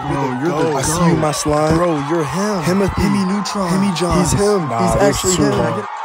Bro, you're the I see you, my slime. Bro, you're him. Himothy. Hemi Neutron. Hemi John. He's him. Nah, He's this actually is too him. long.